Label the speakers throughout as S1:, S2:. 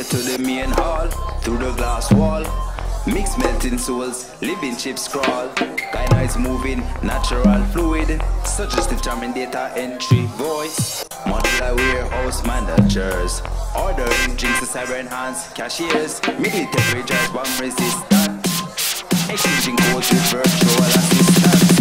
S1: to the main hall, through the glass wall. Mixed melting souls, living chips crawl. Gynoids moving, natural fluid. Suggestive charming data entry voice. Modular warehouse managers. Ordering drinks to cyber enhance cashiers. Middle temperatures, bomb resistant. Exchanging codes with virtual assistants.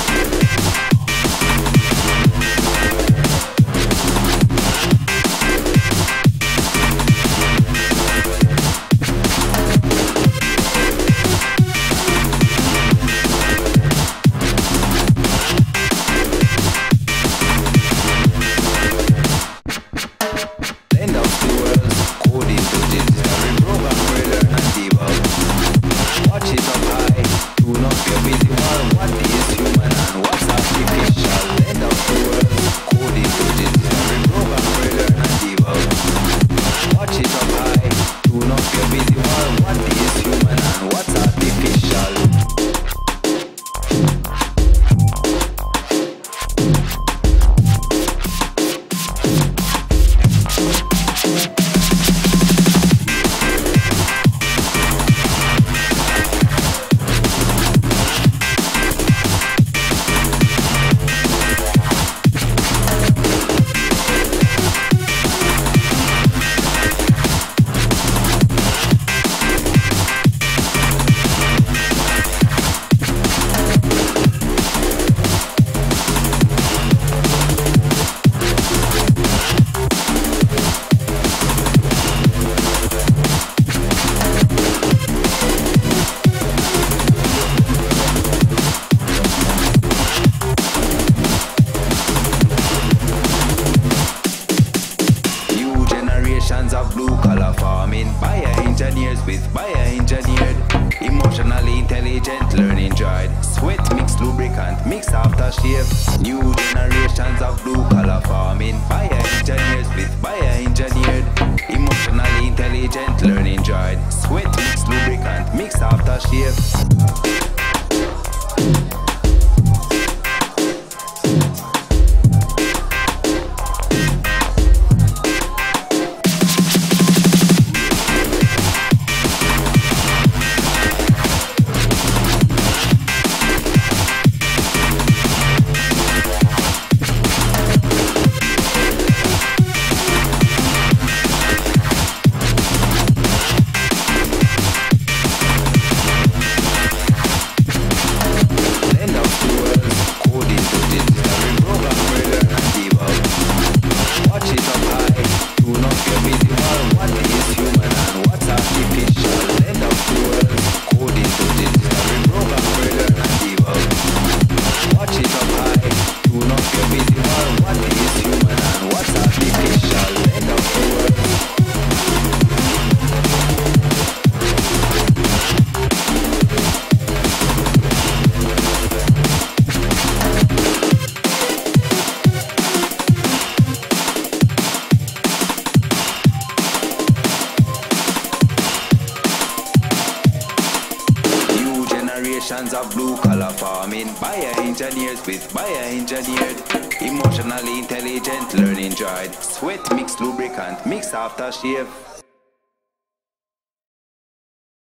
S1: Blend of two worlds, coding to digital reprogram, learn and debug. Watch it up high, tune up your busy world. What is human and what's artificial? Blend of two worlds, coding to digital reprogram, learn and debug. Watch it up high, tune up your busy world. What is human and what's artificial? Of blue-collar farming, bio-engineers with bio-engineered, emotionally intelligent learning droid, sweat mixed lubricant, mixed aftershave. New generations of blue-collar farming, bio-engineers with bio-engineered, emotionally intelligent learning droid, sweat mixed lubricant, mixed aftershave. Of blue-collar farming, bio-engineers with bio-engineered, emotionally intelligent learning droid, sweat mixed lubricant, mixed aftershave.